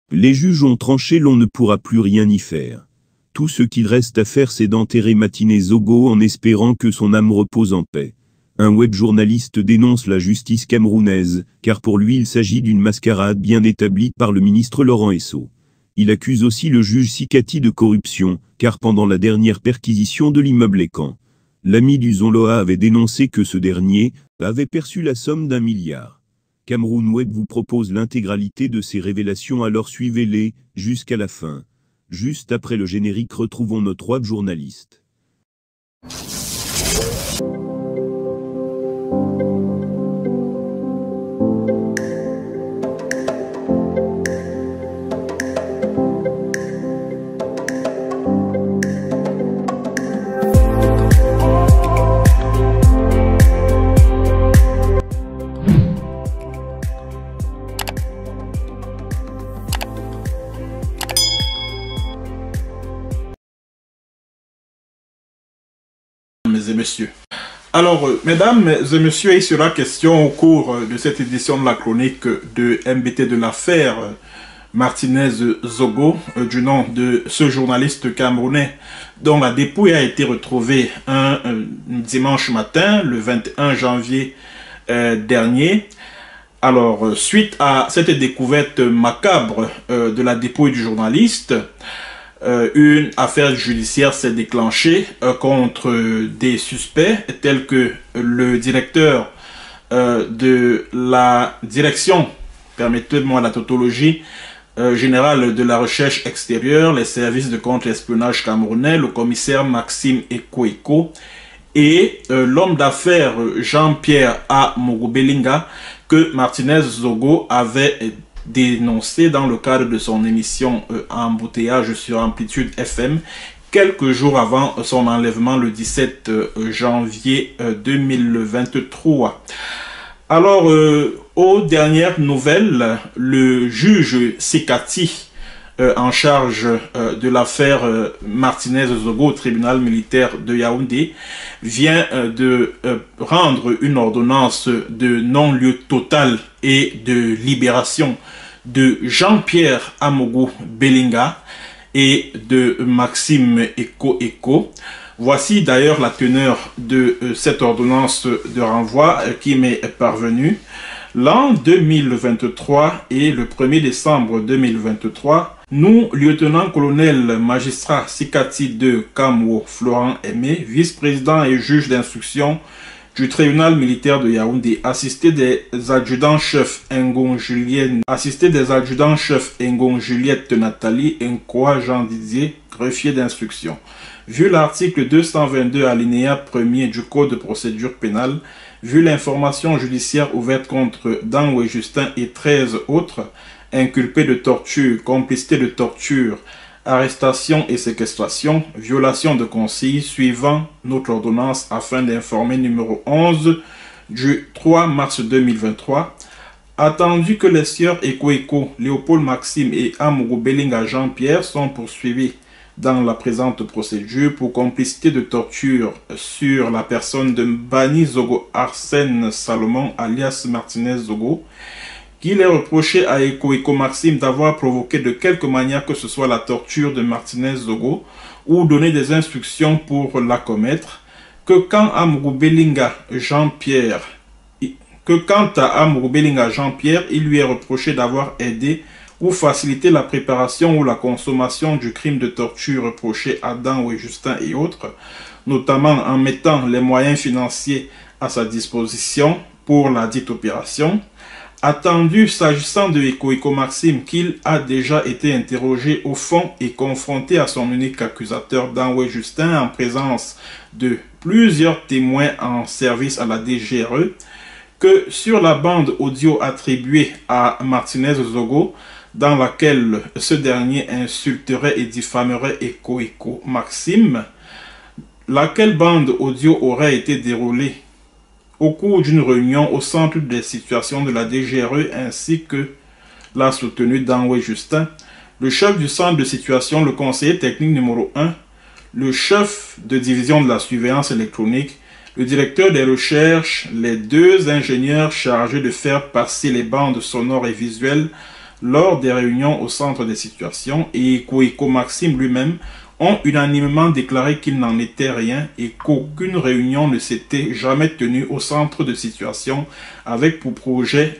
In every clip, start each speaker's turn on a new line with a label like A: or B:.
A: Les juges ont tranché, l'on ne pourra plus rien y faire. Tout ce qu'il reste à faire, c'est d'enterrer Martinez Zogo en espérant que son âme repose en paix. Un web journaliste dénonce la justice camerounaise, car pour lui il s'agit d'une mascarade bien établie par le ministre Laurent Esso. Il accuse aussi le juge Sikati de corruption, car pendant la dernière perquisition de l'immeuble Ekan, l'ami du Zonloa avait dénoncé que ce dernier avait perçu la somme d'1 milliard. Cameroun Web vous propose l'intégralité de ces révélations, alors suivez-les jusqu'à la fin. Juste après le générique, retrouvons notre web journaliste.
B: Et messieurs. Alors, mesdames et messieurs, il sera question au cours de cette édition de la chronique de MBT de l'affaire Martinez Zogo, du nom de ce journaliste camerounais dont la dépouille a été retrouvée un dimanche matin, le 21 janvier dernier. Alors, suite à cette découverte macabre de la dépouille du journaliste, une affaire judiciaire s'est déclenchée contre des suspects tels que le directeur de la direction, permettez-moi la tautologie, générale de la recherche extérieure, les services de contre-espionnage camerounais, le commissaire Maxime Eko et l'homme d'affaires Jean-Pierre A. Mogobelinga que Martinez Zogo avait dénoncé dans le cadre de son émission Embouteillage sur Amplitude FM quelques jours avant son enlèvement le 17 janvier 2023. Alors, aux dernières nouvelles, le juge Sikati en charge de l'affaire Martinez Zogo au tribunal militaire de Yaoundé vient de rendre une ordonnance de non-lieu total et de libération de Jean-Pierre Amogo Belinga et de Maxime Eko. Voici d'ailleurs la teneur de cette ordonnance de renvoi qui m'est parvenue. L'an 2023 et le 1er décembre 2023, nous, lieutenant-colonel magistrat Sikati de Kamwo Florent Aimé, vice-président et juge d'instruction du tribunal militaire de Yaoundé, assisté des adjudants-chefs Ngon Juliette Nathalie Nkoa Jean Didier, greffier d'instruction. Vu l'article 222 alinéa 1er du Code de procédure pénale, vu l'information judiciaire ouverte contre Danwe Justin et 13 autres, inculpés de torture, complicité de torture, arrestation et séquestration, violation de consigne, suivant notre ordonnance afin d'informer numéro 11 du 3 mars 2023, attendu que les sieurs Eko, Léopold Maxime et Amogo Belinga Jean-Pierre sont poursuivis dans la présente procédure pour complicité de torture sur la personne de Mbani Zogo Arsène Salomon alias Martinez Zogo, qu'il est reproché à Eko Maxime d'avoir provoqué de quelque manière que ce soit la torture de Martinez Zogo ou donné des instructions pour la commettre, que quant à Amogo Belinga Jean-Pierre, il lui est reproché d'avoir aidé ou faciliter la préparation ou la consommation du crime de torture reproché à Danwe Justin et autres, notamment en mettant les moyens financiers à sa disposition pour la dite opération. Attendu s'agissant de Eko Maxime qu'il a déjà été interrogé au fond et confronté à son unique accusateur Danwe Justin en présence de plusieurs témoins en service à la DGRE, que sur la bande audio attribuée à Martinez Zogo, dans laquelle ce dernier insulterait et diffamerait Eko Maxime, laquelle bande audio aurait été déroulée au cours d'une réunion au centre des situations de la DGRE ainsi que l'a soutenu Danwe Justin, le chef du centre de situation, le conseiller technique numéro 1, le chef de division de la surveillance électronique, le directeur des recherches, les deux ingénieurs chargés de faire passer les bandes sonores et visuelles, lors des réunions au centre des situations, et Eko Maxime lui-même ont unanimement déclaré qu'il n'en était rien et qu'aucune réunion ne s'était jamais tenue au centre de situation avec pour objet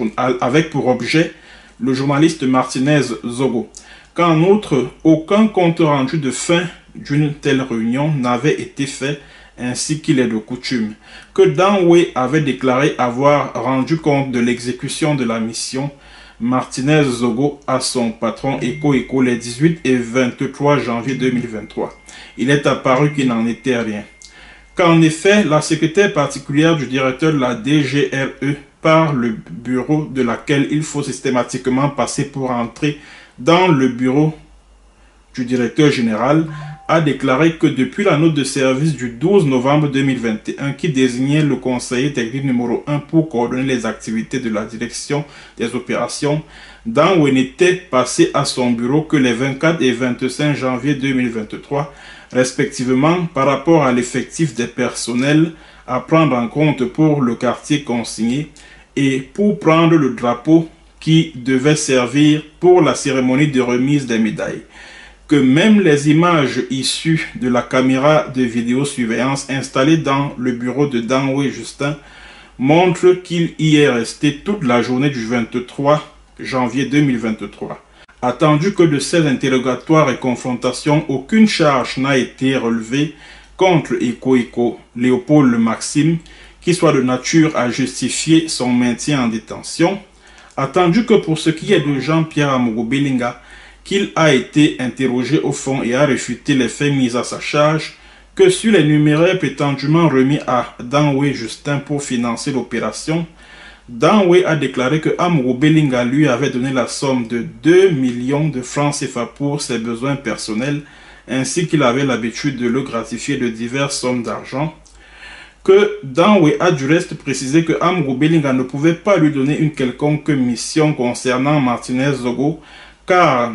B: le journaliste Martinez Zogo. Qu'en outre, aucun compte rendu de fin d'une telle réunion n'avait été fait ainsi qu'il est de coutume, que Danwei avait déclaré avoir rendu compte de l'exécution de la mission Martinez Zogo à son patron Eko les 18 et 23 janvier 2023. Il est apparu qu'il n'en était rien. Qu'en effet, la secrétaire particulière du directeur de la DGRE par le bureau de laquelle il faut systématiquement passer pour entrer dans le bureau du directeur général, a déclaré que depuis la note de service du 12 novembre 2021 qui désignait le conseiller technique numéro 1 pour coordonner les activités de la direction des opérations, Danwei n'était passé à son bureau que les 24 et 25 janvier 2023, respectivement par rapport à l'effectif des personnels à prendre en compte pour le quartier consigné et pour prendre le drapeau qui devait servir pour la cérémonie de remise des médailles. Que même les images issues de la caméra de vidéosurveillance installée dans le bureau de Danwei Justin montrent qu'il y est resté toute la journée du 23 janvier 2023. Attendu que de ces interrogatoires et confrontations, aucune charge n'a été relevée contre Eko Léopold Maxime qui soit de nature à justifier son maintien en détention, attendu que pour ce qui est de Jean-Pierre Amogo Belinga, qu'il a été interrogé au fond et a réfuté les faits mis à sa charge, que sur les numéraires prétendument remis à Danwei Justin pour financer l'opération, Danwei a déclaré que Amogo Belinga lui avait donné la somme de 2 millions de francs CFA pour ses besoins personnels, ainsi qu'il avait l'habitude de le gratifier de diverses sommes d'argent, que Danwei a du reste précisé que Amogo Belinga ne pouvait pas lui donner une quelconque mission concernant Martinez Zogo, car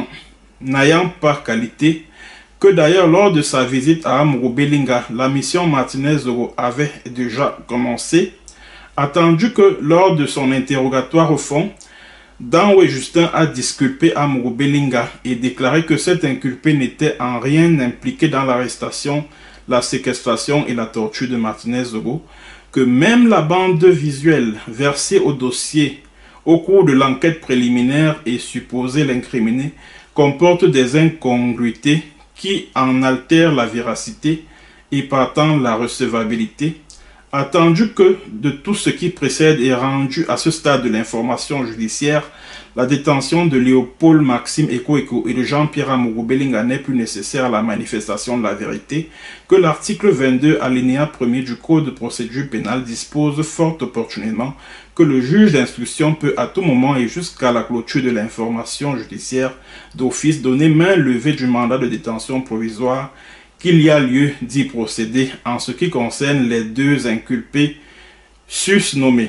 B: n'ayant pas qualité, que d'ailleurs lors de sa visite à Amogo Belinga, la mission Martinez Zogo avait déjà commencé, attendu que lors de son interrogatoire au fond, Danwei Justin a disculpé Amogo Belinga et déclaré que cet inculpé n'était en rien impliqué dans l'arrestation, la séquestration et la torture de Martinez Zogo, que même la bande visuelle versée au dossier au cours de l'enquête préliminaire et supposée l'incriminer comporte des incongruités qui en altèrent la véracité et partant la recevabilité, attendu que de tout ce qui précède est rendu à ce stade de l'information judiciaire, la détention de Léopold Maxime Eko et de Jean-Pierre Amogo Belinga n'est plus nécessaire à la manifestation de la vérité, que l'article 22 alinéa 1er du Code de procédure pénale dispose fort opportunément que le juge d'instruction peut à tout moment et jusqu'à la clôture de l'information judiciaire d'office donner main levée du mandat de détention provisoire qu'il y a lieu d'y procéder en ce qui concerne les deux inculpés susnommés.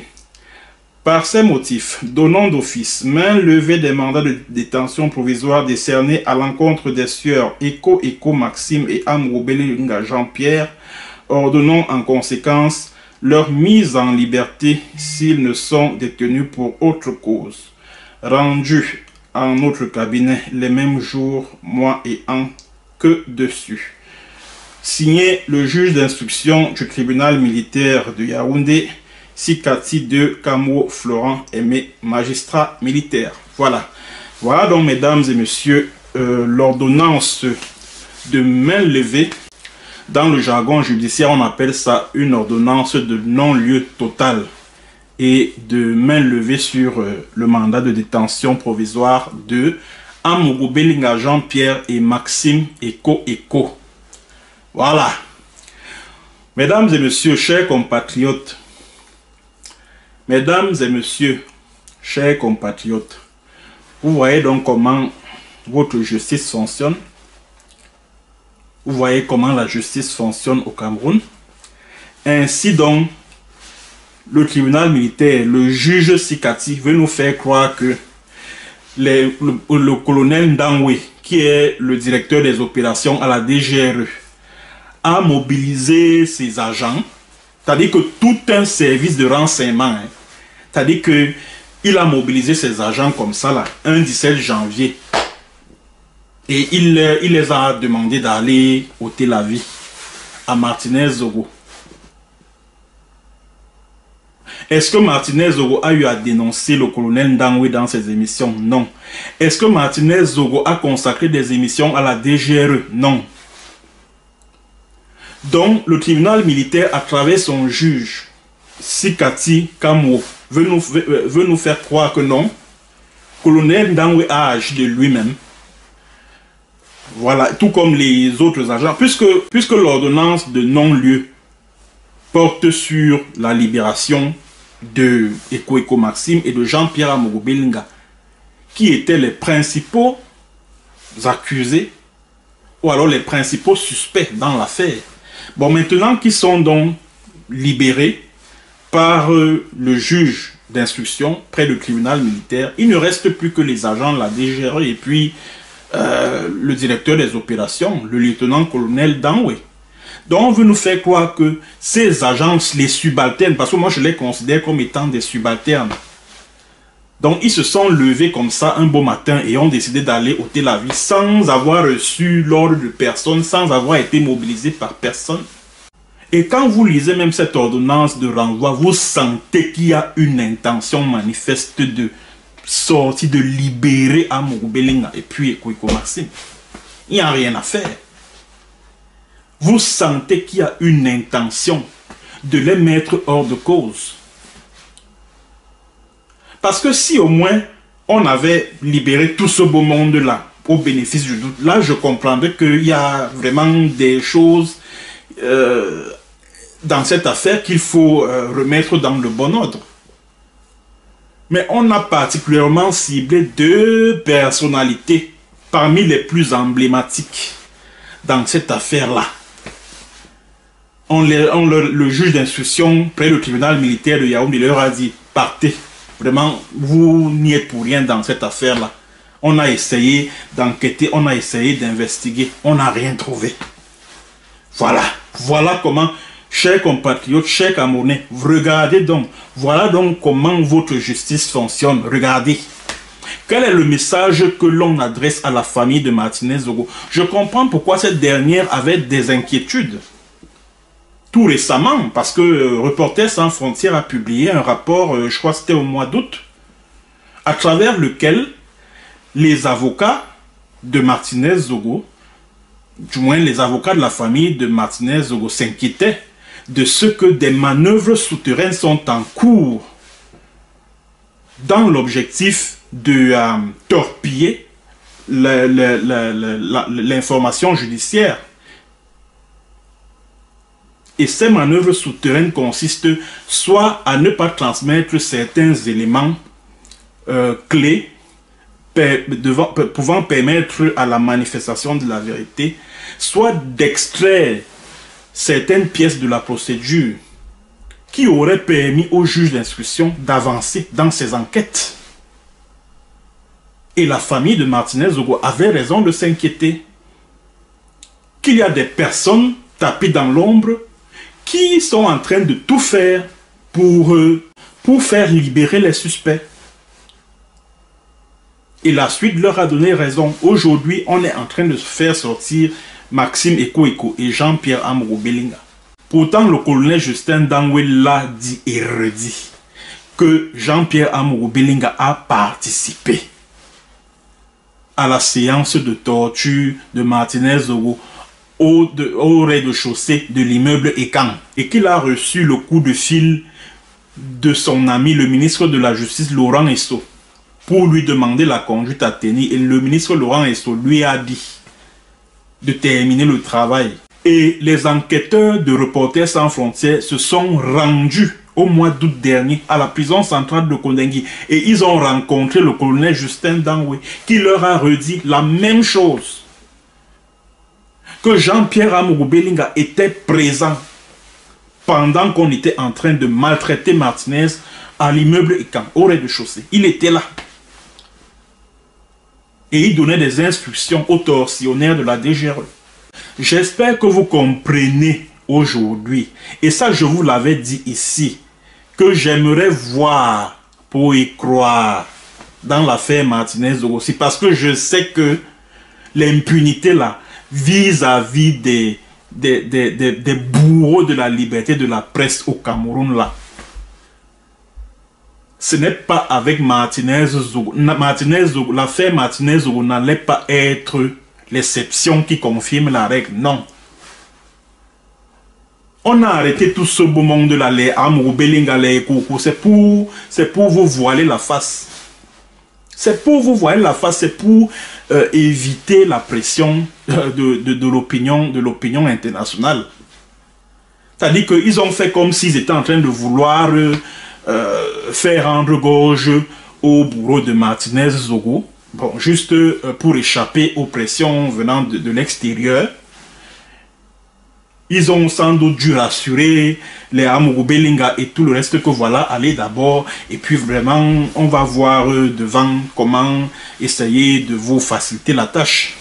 B: Par ces motifs, donnant d'office main levée des mandats de détention provisoire décernés à l'encontre des sieurs Eko Maxime et Amogo Belinga Jean-Pierre, ordonnons en conséquence leur mise en liberté s'ils ne sont détenus pour autre cause, rendus en notre cabinet les mêmes jours, mois et ans que dessus. Signé le juge d'instruction du tribunal militaire de Yaoundé, Sikati de Camo Florent Aimé, magistrat militaire. Voilà. Voilà donc, mesdames et messieurs, l'ordonnance de main levée. Dans le jargon judiciaire, on appelle ça une ordonnance de non-lieu total et de main levée sur le mandat de détention provisoire de Amogo Belinga Jean-Pierre et Maxime Eko. Voilà. Mesdames et messieurs, chers compatriotes, mesdames et messieurs, chers compatriotes, vous voyez donc comment votre justice fonctionne. Vous voyez comment la justice fonctionne au Cameroun. Ainsi donc, le tribunal militaire, le juge Sikati veut nous faire croire que le colonel Danwei, qui est le directeur des opérations à la DGRE, a mobilisé ses agents, c'est-à-dire que tout un service de renseignement, c'est-à-dire que il a mobilisé ses agents comme ça, là, un 17 janvier. Et il les a demandé d'aller ôter la vie à Martinez Zogo. Est-ce que Martinez Zogo a eu à dénoncer le colonel Ndangwe dans ses émissions? Non. Est-ce que Martinez Zogo a consacré des émissions à la DGRE? Non. Donc, le tribunal militaire, à travers son juge, Sikati Kamwo, veut nous faire croire que non, colonel Ndangwe a agi de lui-même. Voilà, tout comme les autres agents, puisque l'ordonnance de non-lieu porte sur la libération de Eko Maxime et de Jean-Pierre Amogo Belinga, qui étaient les principaux accusés, ou alors les principaux suspects dans l'affaire. Bon, maintenant qu'ils sont donc libérés par le juge d'instruction près du tribunal militaire, il ne reste plus que les agents de la DGRE et puis le directeur des opérations, le lieutenant-colonel Ndangwe. Donc on veut nous faire croire que ces agents, les subalternes, parce que moi je les considère comme étant des subalternes, donc ils se sont levés comme ça un beau matin et ont décidé d'aller ôter la vie sans avoir reçu l'ordre de personne, sans avoir été mobilisés par personne. Et quand vous lisez même cette ordonnance de renvoi, vous sentez qu'il y a une intention manifeste de sortir, de libérer Amogo Belinga et puis Eko Maxime. Il n'y a rien à faire. Vous sentez qu'il y a une intention de les mettre hors de cause. Parce que si au moins on avait libéré tout ce beau monde-là au bénéfice du doute, là je comprendrais qu'il y a vraiment des choses dans cette affaire qu'il faut remettre dans le bon ordre. Mais on a particulièrement ciblé deux personnalités parmi les plus emblématiques dans cette affaire-là. Le juge d'instruction près du tribunal militaire de Yaoundé leur a dit, partez, vraiment, vous n'y êtes pour rien dans cette affaire-là. On a essayé d'enquêter, on a essayé d'investiguer, on n'a rien trouvé. Voilà comment, chers compatriotes, chers Camerounais, regardez donc, voilà donc comment votre justice fonctionne, regardez. Quel est le message que l'on adresse à la famille de Martinez Zogo? Je comprends pourquoi cette dernière avait des inquiétudes. Tout récemment, parce que Reporters sans frontières a publié un rapport, je crois que c'était au mois d'août, à travers lequel les avocats de Martinez Zogo, du moins les avocats de la famille de Martinez Zogo, s'inquiétaient de ce que des manœuvres souterraines sont en cours dans l'objectif de torpiller l'information judiciaire. Et ces manœuvres souterraines consistent soit à ne pas transmettre certains éléments clés pouvant permettre à la manifestation de la vérité, soit d'extraire certaines pièces de la procédure qui auraient permis au juge d'instruction d'avancer dans ses enquêtes. Et la famille de Martinez Zogo avait raison de s'inquiéter qu'il y a des personnes tapées dans l'ombre qui sont en train de tout faire pour faire libérer les suspects. Et la suite leur a donné raison. Aujourd'hui, on est en train de faire sortir Maxime Eko et Jean-Pierre Amogo Belinga. Pourtant, le colonel Justin Ndangwe l'a dit et redit que Jean-Pierre Amogo Belinga a participé à la séance de torture de Martinez Zogo au rez-de-chaussée de l'immeuble Ekan et qu'il a reçu le coup de fil de son ami le ministre de la Justice Laurent Esso pour lui demander la conduite à tenir, et le ministre Laurent Esso lui a dit de terminer le travail. Et les enquêteurs de Reporters sans frontières se sont rendus au mois d'août dernier à la prison centrale de Kondengui et ils ont rencontré le colonel Justin Ndangwe qui leur a redit la même chose, que Jean-Pierre Amogo Belinga était présent pendant qu'on était en train de maltraiter Martinez à l'immeuble Ekan, au rez-de-chaussée. Il était là. Et il donnait des instructions aux tortionnaires de la DGRE. J'espère que vous comprenez aujourd'hui, et ça je vous l'avais dit ici, que j'aimerais voir pour y croire dans l'affaire Martinez-Zogo. C'est parce que je sais que l'impunité là, vis-à-vis des bourreaux de la liberté de la presse au Cameroun là, ce n'est pas avec Martinez-Zogo. L'affaire Martinez-Zogo n'allait pas être l'exception qui confirme la règle, non. On a arrêté tout ce beau monde là, les Amourou Belinga, les Koko, c'est pour vous voiler la face. C'est pour vous voiler la face, c'est pour éviter la pression de l'opinion internationale. C'est-à-dire qu'ils ont fait comme s'ils étaient en train de vouloir faire rendre gorge au bourreau de Martinez-Zogo, bon, juste pour échapper aux pressions venant de l'extérieur. Ils ont sans doute dû rassurer les Amourou Belinga et tout le reste que voilà, allez d'abord, et puis vraiment, on va voir devant comment essayer de vous faciliter la tâche.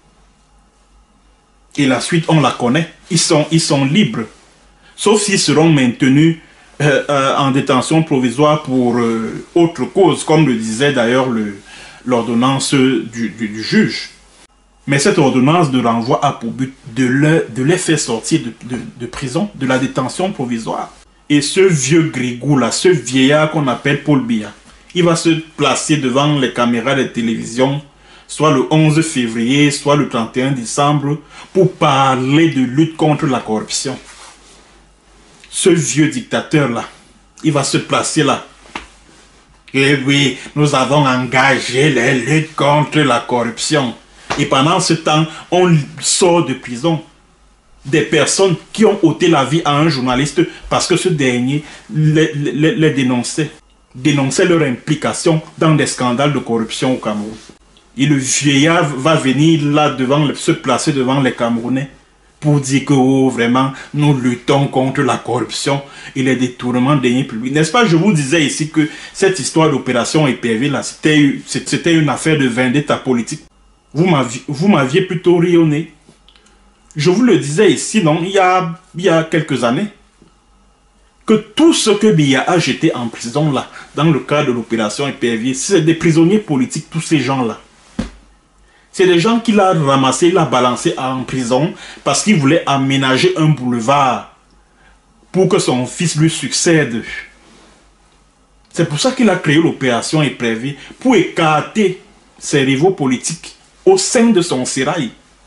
B: Et la suite, on la connaît. Ils sont libres, sauf s'ils seront maintenus en détention provisoire pour autre cause, comme le disait d'ailleurs l'ordonnance du juge. Mais cette ordonnance de renvoi a pour but de les faire sortir de prison, de la détention provisoire. Et ce vieux grigou là, ce vieillard qu'on appelle Paul Biya, il va se placer devant les caméras de télévision, soit le 11 février, soit le 31 décembre, pour parler de lutte contre la corruption. Ce vieux dictateur là, il va se placer là. Et oui, nous avons engagé les luttes contre la corruption. Et pendant ce temps, on sort de prison des personnes qui ont ôté la vie à un journaliste parce que ce dernier les dénonçait leur implication dans des scandales de corruption au Cameroun. Et le vieillard va venir là se placer devant les Camerounais pour dire que oh, vraiment, nous luttons contre la corruption et les détournements de deniers publics. N'est-ce pas, je vous disais ici que cette histoire d'opération épervée là, c'était une affaire de vendetta politique. Vous m'aviez plutôt ri au nez. Je vous le disais ici, non, il y a quelques années, que tout ce que Biya a jeté en prison là, dans le cadre de l'opération épervier, c'est des prisonniers politiques, tous ces gens-là. C'est des gens qu'il a ramassés, il a balancés en prison parce qu'il voulait aménager un boulevard pour que son fils lui succède. C'est pour ça qu'il a créé l'opération épervier, pour écarter ses rivaux politiques au sein de son sérail.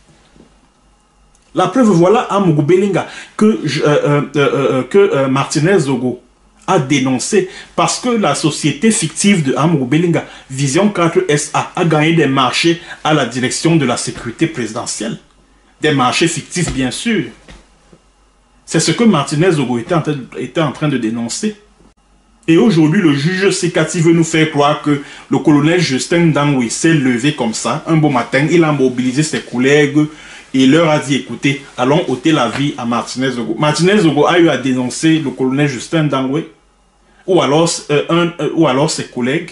B: La preuve, voilà à Amourou Belinga que Martinez-Zogo a dénoncé parce que la société fictive de Amourou Belinga, Vision 4 SA, a gagné des marchés à la direction de la sécurité présidentielle. Des marchés fictifs, bien sûr. C'est ce que Martinez-Zogo était en train de dénoncer. Et aujourd'hui, le juge Sekati veut nous faire croire que le colonel Justin Dangwe s'est levé comme ça, un beau matin, il a mobilisé ses collègues et leur a dit, écoutez, allons ôter la vie à Martinez-Zogo. Martinez-Zogo a eu à dénoncer le colonel Justin Dangwe, ou alors ses collègues.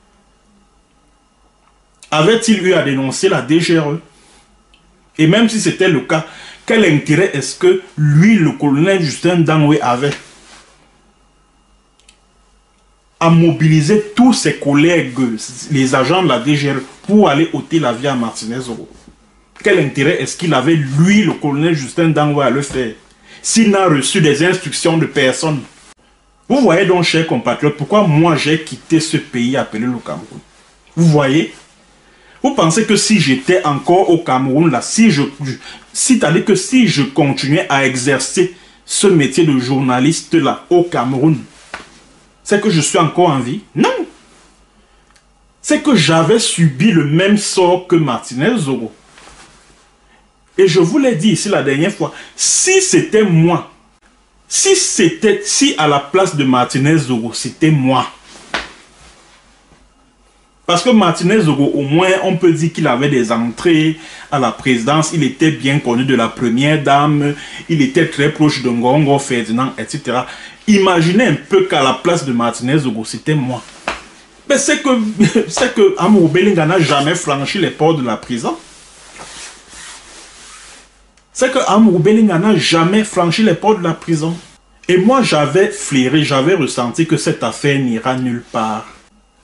B: Avait-il eu à dénoncer la DGRE? Et même si c'était le cas, quel intérêt est-ce que lui, le colonel Justin Dangwe, avait à mobiliser tous ses collègues, les agents de la DGR, pour aller ôter la vie à Martinez-Zogo? Quel intérêt est-ce qu'il avait, lui, le colonel Justin Dangwe, à le faire, s'il n'a reçu des instructions de personne? Vous voyez donc, chers compatriotes, pourquoi moi j'ai quitté ce pays appelé le Cameroun? Vous voyez? Vous pensez que si j'étais encore au Cameroun, là, c'est-à-dire que si je continuais à exercer ce métier de journaliste là au Cameroun, c'est que je suis encore en vie? Non! C'est que j'avais subi le même sort que Martinez-Zogo. Et je vous l'ai dit ici la dernière fois, si c'était moi, si à la place de Martinez-Zogo, c'était moi. Parce que Martinez-Zogo, au moins, on peut dire qu'il avait des entrées à la présidence, il était bien connu de la première dame, il était très proche de Ngongo Ferdinand, etc. Imaginez un peu qu'à la place de Martinez-Zogo, c'était moi. Mais c'est que Amourou Belinga n'a jamais franchi les portes de la prison. C'est que Amourou Belinga n'a jamais franchi les portes de la prison. Et moi, j'avais flairé, j'avais ressenti que cette affaire n'ira nulle part.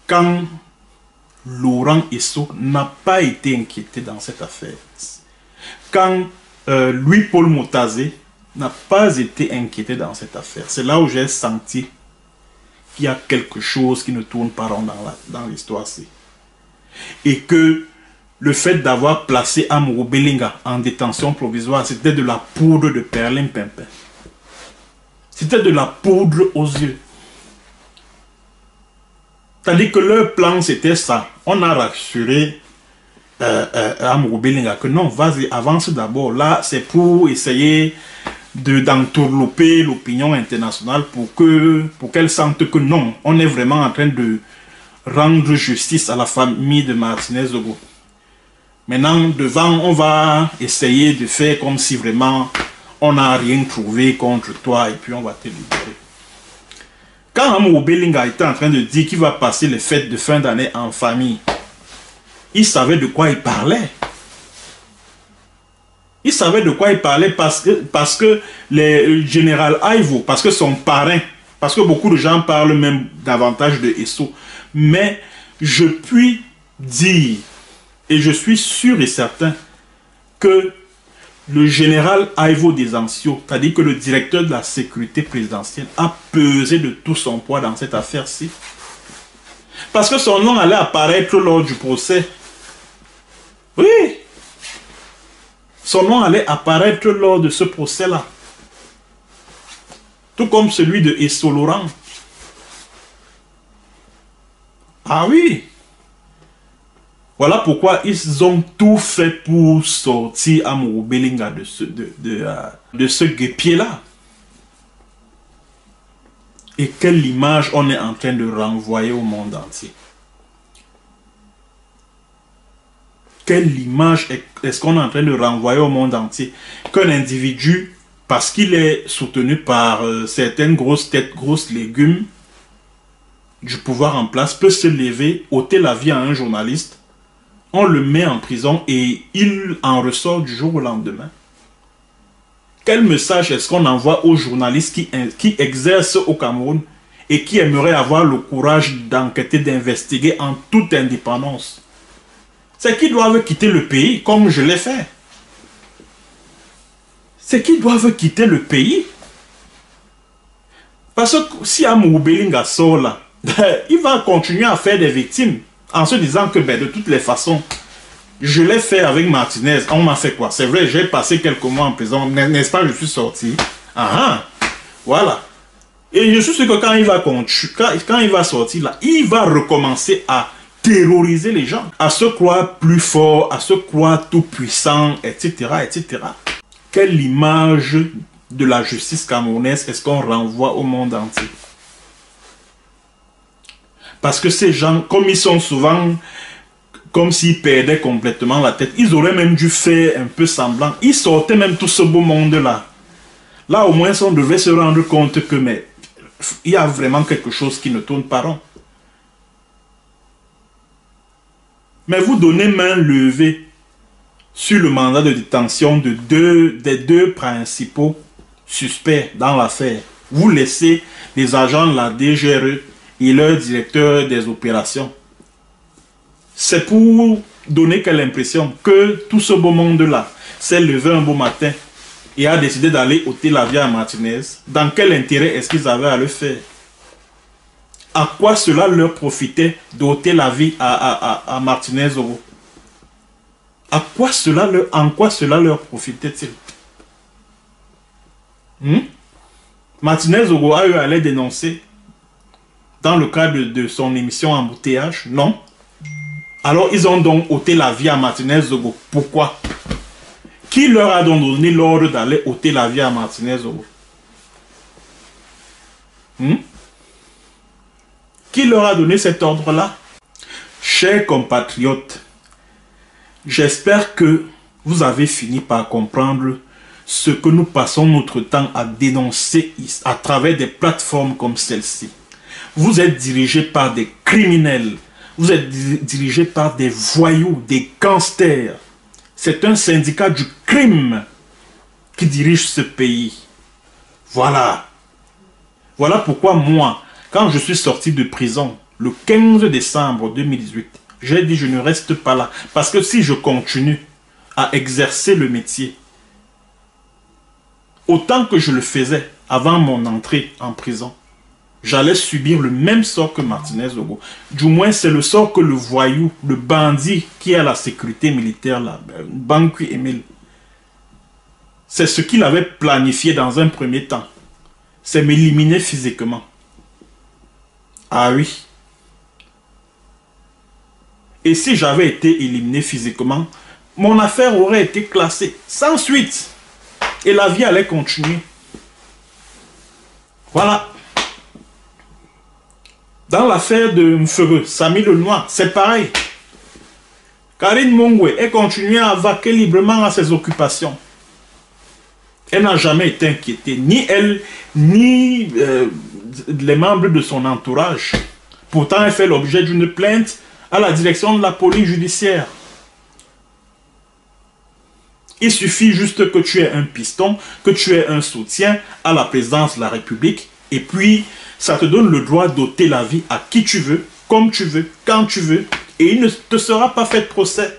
B: quand Laurent Esso n'a pas été inquiété dans cette affaire, quand Louis-Paul Motazé n'a pas été inquiété dans cette affaire, c'est là où j'ai senti qu'il y a quelque chose qui ne tourne pas rond dans l'histoire-ci. Et que le fait d'avoir placé Amourou Belinga en détention provisoire, c'était de la poudre de perlimpinpin. C'était de la poudre aux yeux. C'est-à-dire que leur plan, c'était ça. On a rassuré Amourou Belinga que non, vas-y, avance d'abord. Là, c'est pour essayer d'entourlouper l'opinion internationale pour qu'elle sente que non, on est vraiment en train de rendre justice à la famille de Martinez Zogo. Maintenant, devant, on va essayer de faire comme si vraiment on n'a rien trouvé contre toi et puis on va te libérer. Quand Amourou Belinga était en train de dire qu'il va passer les fêtes de fin d'année en famille, il savait de quoi il parlait. Il savait de quoi il parlait parce que le général Aivo, parce que son parrain, parce que beaucoup de gens parlent même davantage de Esso, mais je puis dire, et je suis sûr et certain, que le général Aivo des Ancio, c'est-à-dire que le directeur de la sécurité présidentielle, a pesé de tout son poids dans cette affaire-ci. Parce que son nom allait apparaître lors du procès. Oui. Son nom allait apparaître lors de ce procès-là. Tout comme celui de Esso Laurent. Ah oui. Voilà pourquoi ils ont tout fait pour sortir Amourou Belinga de ce guépier-là. Et quelle image on est en train de renvoyer au monde entier. Quelle image est-ce qu'on est en train de renvoyer au monde entier? Qu'un individu, parce qu'il est soutenu par certaines grosses têtes, grosses légumes du pouvoir en place, peut se lever, ôter la vie à un journaliste, on le met en prison et il en ressort du jour au lendemain. Quel message est-ce qu'on envoie aux journalistes qui exercent au Cameroun et qui aimeraient avoir le courage d'enquêter, d'investiguer en toute indépendance? C'est qu'ils doivent quitter le pays, comme je l'ai fait. C'est qu'ils doivent quitter le pays. Parce que si Amourou Belinga sort là, il va continuer à faire des victimes, en se disant que de toutes les façons, je l'ai fait avec Martinez. On m'a fait quoi? C'est vrai, j'ai passé quelques mois en prison, n'est-ce pas, je suis sorti. Voilà. Et je suis sûr que quand il va sortir là, il va recommencer à terroriser les gens, à se croire plus fort, à se croire tout puissant, etc., etc. Quelle image de la justice camerounaise est-ce qu'on renvoie au monde entier? Parce que ces gens, comme ils sont souvent, comme s'ils perdaient complètement la tête, ils auraient même dû faire un peu semblant. Ils sortaient même tout ce beau monde-là. Là, au moins, on devait se rendre compte que, mais, il y a vraiment quelque chose qui ne tourne pas rond. Mais vous donnez main levée sur le mandat de détention des deux principaux suspects dans l'affaire. Vous laissez les agents de la DGRE et leur directeur des opérations. C'est pour donner quelle impression que tout ce beau monde-là s'est levé un beau matin et a décidé d'aller ôter la vie à Martinez. Dans quel intérêt est-ce qu'ils avaient à le faire? À quoi cela leur profitait d'ôter la vie à Martinez Zogo? En quoi cela leur profitait-il? Martinez Zogo a eu à les dénoncer dans le cadre de son émission Embouteillage? Non. Alors ils ont donc ôté la vie à Martinez Zogo. Pourquoi? Qui leur a donc donné l'ordre d'aller ôter la vie à Martinez Zogo? Qui leur a donné cet ordre-là? Chers compatriotes, j'espère que vous avez fini par comprendre ce que nous passons notre temps à dénoncer à travers des plateformes comme celle-ci. Vous êtes dirigés par des criminels, vous êtes dirigés par des voyous, des gangsters. C'est un syndicat du crime qui dirige ce pays. Voilà. Voilà pourquoi moi, quand je suis sorti de prison, le 15 décembre 2018, j'ai dit je ne reste pas là. Parce que si je continue à exercer le métier, autant que je le faisais avant mon entrée en prison, j'allais subir le même sort que Martinez Zogo. Du moins, c'est le sort que le voyou, le bandit qui est à la sécurité militaire, là, Banqui Emile, c'est ce qu'il avait planifié dans un premier temps. C'est m'éliminer physiquement. Ah oui. Et si j'avais été éliminé physiquement, mon affaire aurait été classée sans suite. Et la vie allait continuer. Voilà. Dans l'affaire de Mfere, Samy Lenoir, c'est pareil. Karine Mongwe est continuée à vaquer librement à ses occupations. Elle n'a jamais été inquiétée, ni elle, ni les membres de son entourage. Pourtant, elle fait l'objet d'une plainte à la direction de la police judiciaire. Il suffit juste que tu aies un piston, que tu aies un soutien à la présidence de la République, et puis ça te donne le droit d'ôter la vie à qui tu veux, comme tu veux, quand tu veux, et il ne te sera pas fait de procès.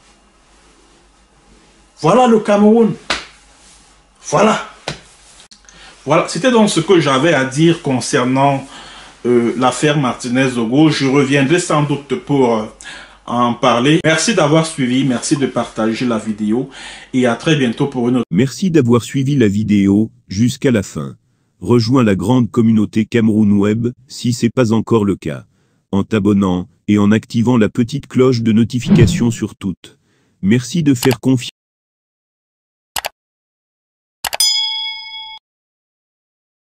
B: Voilà le Cameroun. Voilà. Voilà, c'était donc ce que j'avais à dire concernant l'affaire Martinez Zogo. Je reviendrai sans doute pour en parler. Merci d'avoir suivi, merci de partager la vidéo et à très bientôt pour une autre.
A: Merci d'avoir suivi la vidéo jusqu'à la fin. Rejoins la grande communauté Cameroun Web si ce n'est pas encore le cas, en t'abonnant et en activant la petite cloche de notification sur toutes. Merci de faire confiance.